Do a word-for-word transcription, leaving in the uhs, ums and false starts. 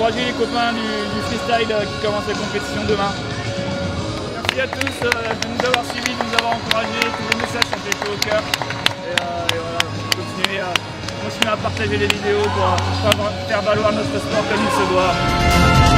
encourager les copains du, du freestyle qui commencent la compétition demain. Merci à tous euh, de nous avoir suivis, de nous avoir encouragés, tous les messages sont fait chaud au cœur. Et, euh, et voilà, continuez à, continuez à partager les vidéos pour, pour faire valoir notre sport comme il se doit.